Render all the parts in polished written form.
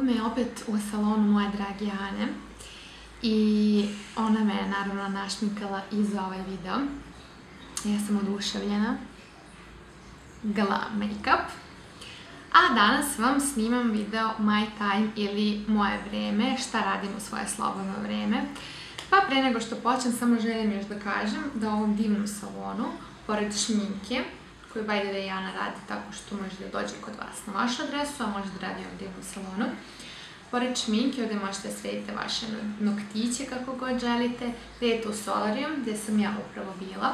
me opet u salonu moje drage Ane i ona me je naravno našminkala i za ovaj video. Ja sam oduševljena. Glam make-up. A danas vam snimam video My Time ili Moje vreme, šta radim u svoje slobodno vreme. Pa pre nego što počnem, samo želim još da kažem da u ovom divnom salonu, pored šminke, koju by the way Ana radi tako što može da dođe kod vas na vašu adresu, a može da radi u ovom divnom salonu. Pored šminke ovdje možete srediti vaše noktiće kako god želite, da idete u solarium gdje sam ja upravo bila.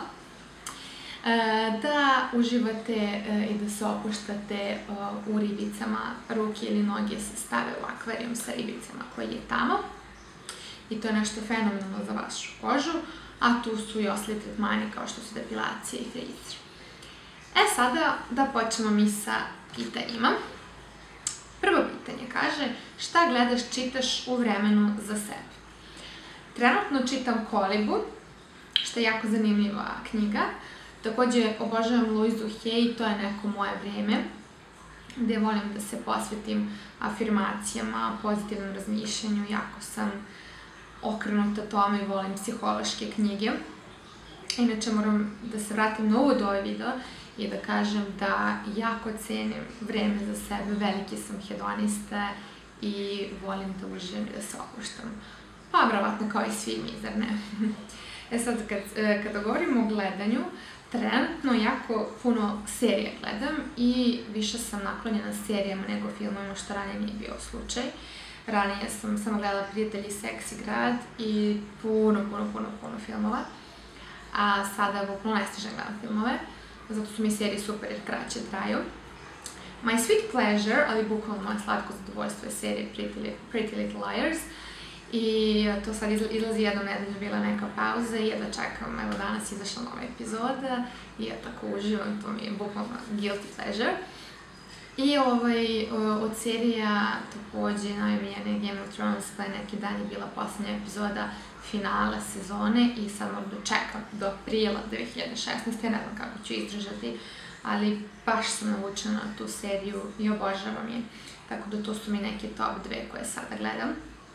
Da uživate i da se opuštate u ribicama, ruke ili noge se stave u akvarijum sa ribicama koji je tamo. I to je nešto fenomenalno za vašu kožu, a tu su i ostali tretmani kao što su depilacije i frizir. Sada da počnemo mi sa pitanjima. Prvo pitanje kaže, šta gledaš, čitaš u vremenu za sebe? Trenutno čitam Kolibu, što je jako zanimljiva knjiga. Također obožavam Louisu Hay, to je neko moje vreme, gdje volim da se posvetim afirmacijama, pozitivnom razmišljanju, jako sam okrenuta tome i volim psihološke knjige. Inače moram da se vratim na uvod ovaj video i da kažem da jako cenim vreme za sebe, veliki sam hedonista i volim da uživam i da se opuštam. Pa vjerovatno kao i svi mi, zar ne? Sad kada govorimo o gledanju, trenutno jako puno serija gledam i više sam naklonjena serijama nego filmovima, što ranije nije bio slučaj. Ranije sam samo gledala Prijatelji, Seks i grad i puno filmova. A sada bukvalno ne stižem gledam filmove, zato su mi serije super jer kraće traju. My Sweet Pleasure, ali bukvalno moje slatko zadovoljstvo je serija Pretty Little Liars. I to sad izlazi jednom nedelju, bila neka pauza i jedva čekam, evo danas izašla nova epizoda i ja tako uživam, to mi je bukvalno guilty pleasure. I od serija također najomiljenije Game of Thrones, pa je neki dan je bila posljednja epizoda finala sezone i sad moram da čekam do aprila 2016. Ja ne znam kako ću izdržati, ali baš sam navučena na tu seriju i obožavam je. Tako da to su mi neke top 2 koje sada gledam.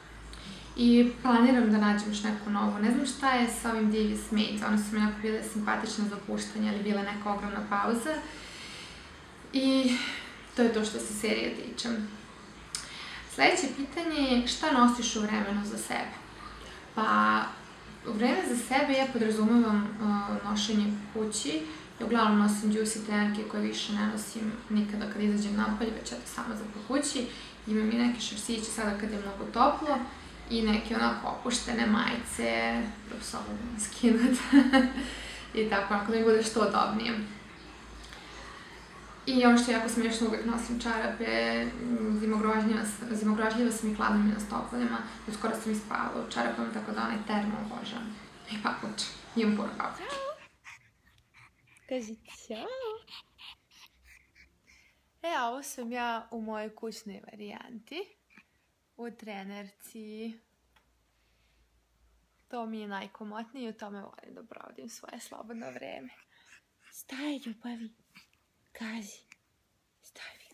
I planiram da nađem još neku novu. Ne znam šta je sa ovim Devious Maids, one su mi jako bile simpatične za opuštanje, ali bila neka ogromna pauza. I to je to što se serije tiče. Sljedeće pitanje je šta nosiš u vremenu za sebe? Pa, u vreme za sebe ja podrazumevam nošenje kući. I uglavnom nosim džusi trenerke koje više ne nosim nikada kad izađem napolje, već eto samo za po kući. Imam i neke šarsiće sada kad je mnogo toplo i neke onako opuštene majice, prvo se ovo skinuti i tako, ako da mi bude što udobnije. I ono što je jako smiješno, uvijek nosim čarape, zimogrožljiva sam i hladno mi na stopalima, uskoro sam ispavala u čarapama, tako da onaj termo obožavam. I papuče, imam puno papuče. Kaži ćao! Ovo sam ja u mojoj kućnoj varijanti, u trenerci. To mi je najkomotnije i u tome volim da provodim svoje slobodno vreme. Staj, ljubavi! Kaži, stavi.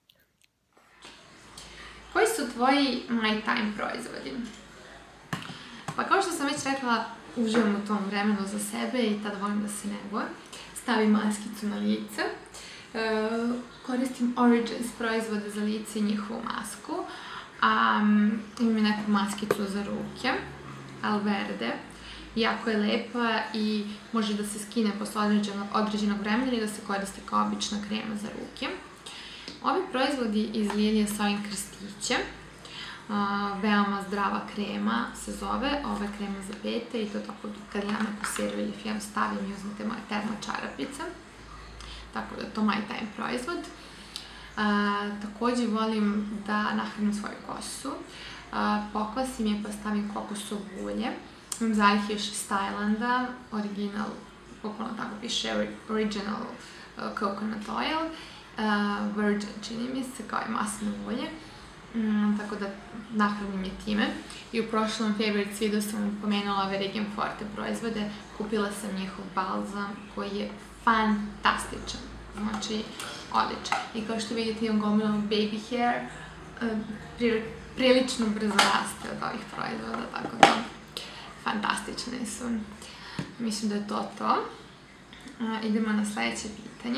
Koji su tvoji My Time proizvodi? Pa kao što sam već rekla, uživam u tom vremenu za sebe i tada volim da se negujem. Stavim maskicu na lice. Koristim Origins proizvode za lice i njihovu masku. Imam i neku maskicu za ruke, Alverde. Jako je lepa i može da se skine posle određenog vremena i da se koriste kao obična krema za ruke. Ovi proizvodi iz Lilije s ovim krstićem, veoma zdrava krema se zove, ovo je krema za pete i to tako kad ja neku seriju ili film stavim i uzmete moje termo čarapice. Tako da je to My Time proizvod. Također volim da nahranim svoju kosu. Pokvasim je pa stavim kokosovo ulje. Imam zalihe još iz Tajlanda, original, bukvalno tako piše, original coconut oil, virgin čini mi se, kao i maslinovo ulje. Tako da nahranim je time. I u prošlom Favorites videu sam pomenula ove Regen Forte proizvode. Kupila sam njihov balzam koji je fantastičan. Znači, odličan. I kao što vidite imam gomilu baby hair, prilično brzo raste od ovih proizvoda, tako da fantastični su. Mislim da je to to. Idemo na sledeće pitanje.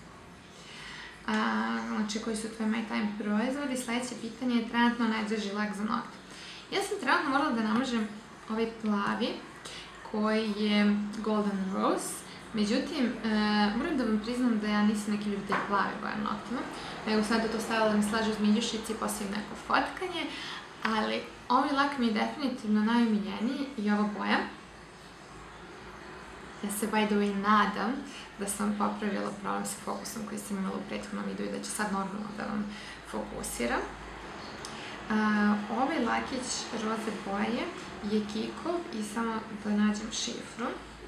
Znači, koji su tvoji My Time proizvodi? Sledeće pitanje je trenutno najdraži lak za nokte. Ja sam trenutno morala da namažem ovaj plavi, koji je Golden Rose. Međutim, moram da vam priznam da ja nisam neki ljubitelj plave boje noktima, nego sam to stavila da mi slaže uz miljušici i poslije neko fotkanje, ali ovaj lak mi je definitivno najomiljeniji i ova boja. Ja se, by the way, nadam da sam popravila problem sa fokusom koji sam imala u prethodnom videu i da će sad normalno da vam fokusiram. Ovaj lakić roze boje je Kikov i samo da nađem šifru.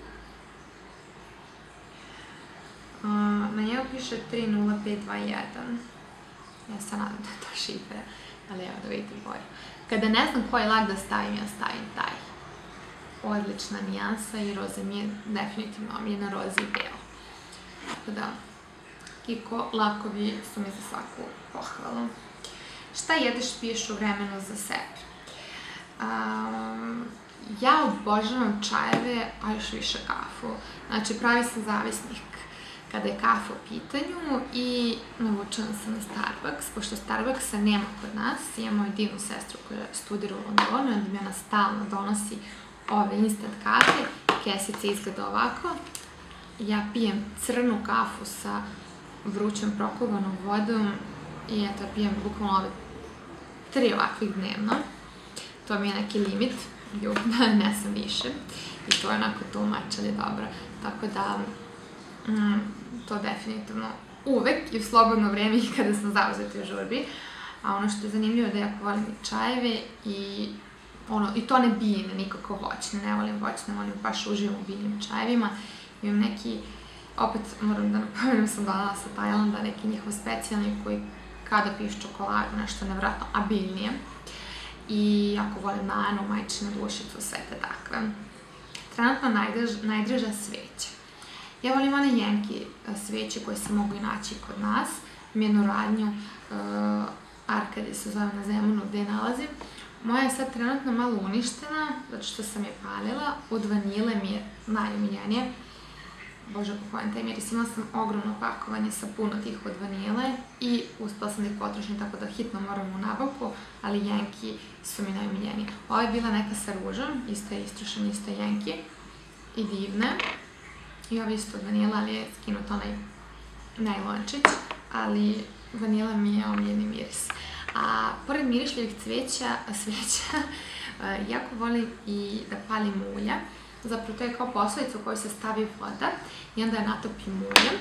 Na njegu piše 30521. Ja se nadam da je to šifra, ali evo da vidite boju. Kada ne znam koji lak da stavim, ja stavim taj. Odlična nijansa i roza mi je definitivno omiljena, roza i belo. Tako da, Kiko lakovi su mi za svaku pohvalu. Šta jedeš, piješ u vremenu za sebe? Ja obožavam čajeve, a još više kafu. Znači, pravi sam zavisnik kada je kafa u pitanju i navučena sam na Starbucks, pošto Starbucksa nema kod nas. Imam moju divnu sestru koja studira u Londonu, onda mi ona stalno donosi ove instant kafe. Kesica izgleda ovako. Ja pijem crnu kafu sa vrućom prokuvanom vodom i eto, pijem bukvalno ove 3 ovakvih dnevno. To mi je neki limit, ne sam više. I to je onako too much, ali dobro. Tako da, to definitivno uvek i u slobodno vreme i kada sam zauzeta u žurbi. A ono što je zanimljivo je da jako volim i čajeve i to ne biljne, nikako voćne. Ne volim voćne, volim baš uživam u biljnim čajevima. Imam neki, opet moram da napomenem, sam donala sa Tajlanda, neki njihov specijalni koji kada piješ čokoladu, nešto nevratno, a biljnije. I jako volim nanu, majčinu dušicu, sve te takve. Trenutno najdraža sveća. Ja volim one Jenki sveće koje se mogu i naći kod nas. Imam jednu radnju, Arkadija se zove na Zemunu, gde je nalazim. Moja je sad trenutno malo uništena, zato što sam je palila. Od vanile mi je najomiljenije. Bože, po kojem taj miris. Imala sam ogromno pakovanje sa puno tih od vanile i uspela sam da ih potrošim, tako da hitno moram u nabavku, ali Jenki su mi najomiljenije. Ova je bila neka sa ružom, isto je istrošen, isto je Jenki i divne. I ova isto od vanila, ali je skinut onaj najlončić, ali vanila mi je omiljeni miris. A pored mirišljivih sveća, jako volim i da palim ulja. Zapravo to je kao posledica u kojoj se stavi voda i onda je natopim uljem.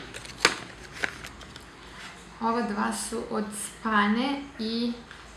Ova dva su od Spane i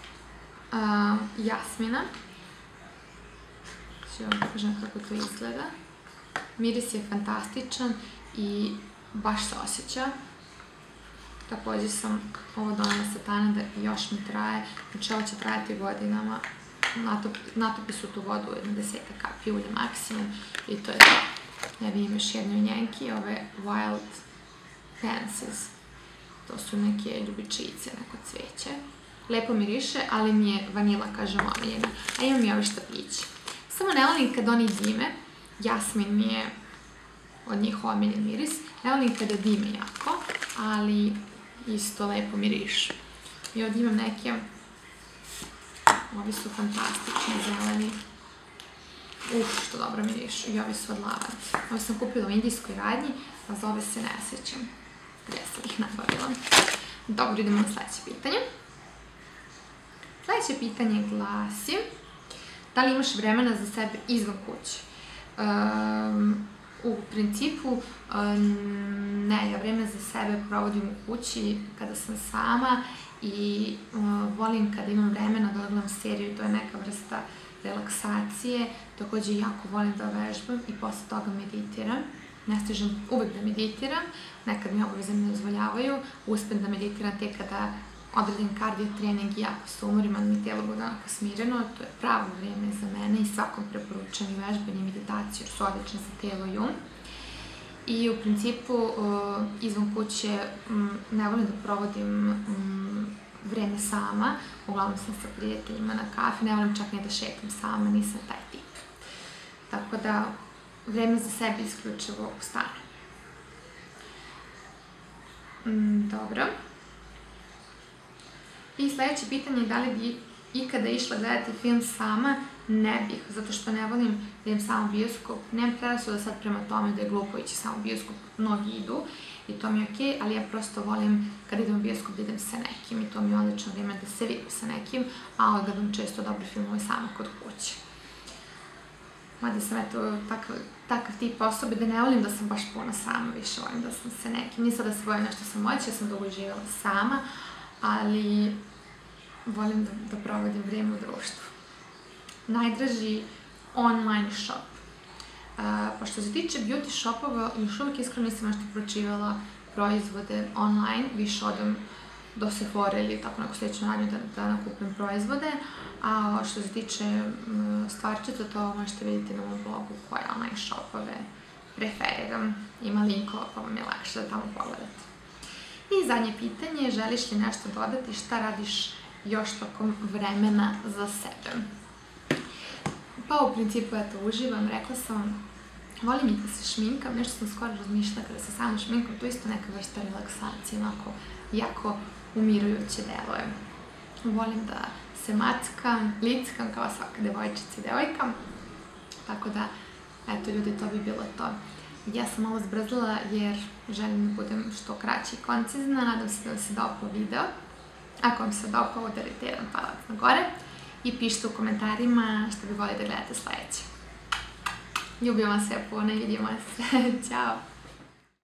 jasmina. Znači vam pokažem kako to izgleda. Miris je fantastičan i baš se osjeća. Također sam ovo donela sa Tajlanda i još mi traje. Znači ovo će trajati godinama. Natopi su tu vodu jedno 10 kapi ulja maksimum i to je to. Ja vidim još jednu Jenki, ove Wild Pences. To su neke ljubičice, neko cveće. Lepo miriše, ali mi je vanila, kažem, omiljena. A imam i ove štapići. Samo ne volim kad oni dime. Jasmin mi je od njih omiljen miris. Ne volim kada dime jako, ali isto lepo mirišu. I ovdje imam neke, ovi su fantastični, zeleni. Što dobro mirišu. I ovi su od lavande. Ovi sam kupila u indijskoj radnji, a za ove se ne sjećam gdje sam ih nabavila. Dobro, idemo na sledeće pitanje. Sledeće pitanje glasi: da li imaš vremena za sebe izvan kuće? U principu, ne, ja vreme za sebe provodim u kući kada sam sama i volim kada imam vremena da gledam seriju, to je neka vrsta relaksacije. Također jako volim da vežbam i posle toga meditiram. Ne stižem uvek da meditiram, nekad mi obaveze ne dozvoljavaju, uspem da meditiram tek kada odradim kardio trening i jako se umorim, ali mi telo bude onako smireno. To je pravo vreme za mene i svakom preporučujem i vežbanje i meditaciju jer su odlične za telo i um. I u principu izvan kuće ne volim da provodim vreme sama, uglavnom sam sa prijateljima na kafi, ne volim čak ni da šetam sama, nisam taj tip. Tako da, vreme za sebe isključivo u stanu. Dobro. I sledeće pitanje je da li bi ikada išla gledati film sama. Ne bih, zato što ne volim da idem samo u bioskop. Nemam predrasuda sad prema tome da je glupo ići samo u bioskop, mnogi idu i to mi je okej, ali ja prosto volim kada idem u bioskop da idem sa nekim i to mi je odlično vreme da se vidim sa nekim, a odgledam često dobre filmove sama kod kuće. Mada sam takav tip osobe da ne volim da sam baš puno sama, više volim da sam sa nekim. Nisam da se bojim nešto samoće, ja sam dugo živjela sama, ali volim da provodim vrijeme u društvu. Najdraži online shop. Pa što se tiče beauty shopova, još uvijek iskreno nisam nešto pročivala proizvode online, više odem do Sephora ili tako neku sličnu radnju da nakupim proizvode, a što se tiče stvarčica, to možete vidjeti na mom blogu koje online shopove preferiram. Ima linkova pa vam je lakše da tamo pogledate. I zadnje pitanje, želiš li nešto dodati, šta radiš još tokom vremena za sebe? Pa u principu eto uživam, rekla sam, volim i da se šminkam, nešto sam skoro razmišljala kada se samo šminkam, to je isto neka vrsta relaksacije, onako jako umirujuće deluje. Volim da se mackam, lickam kao svaka devojčica i devojka, tako da, eto ljudi, to bi bilo to. Ja sam malo zbrzala jer želim da budem što kraća i koncizna, nadam se da vam se dopao video. Ako vam se dopao, udarite jedan palac na gore i pišite u komentarima što bi volili da gledate sledeće. Ljubim vas sve puno i vidimo se. Ćao!